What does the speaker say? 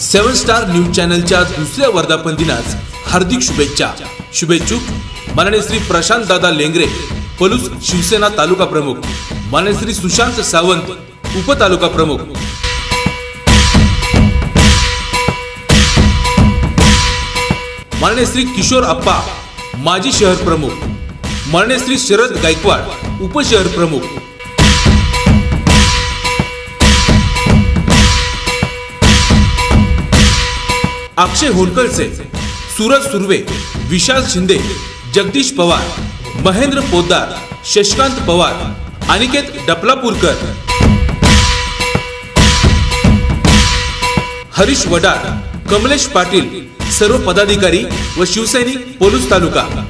7 star news चॅनलच्या दुसऱ्या वर्धापन दिनास हार्दिक शुभेच्छा। शुभेच्छुक माननीय श्री प्रशांत दादा लेंगरे, पलूस शिवसेना तालुका प्रमुख, माननीय श्री सुशांत सावंत, उप तालुका प्रमुख, माननीय श्री किशोर अप्पा, माजी शहर प्रमुख, माननीय श्री शरद गायकवाड, उप शहर प्रमुख, अक्षय होनकळचे, सूरज सुर्वे, विशाल शिंदे, जगदीश पवार, महेंद्र पोद्दार, शशिकांत पवार, अनिकेत डपलापूरकर, हरीश वडार, कमलेश पाटील, सर्व पदाधिकारी व शिवसैनिक पलूस तालुका।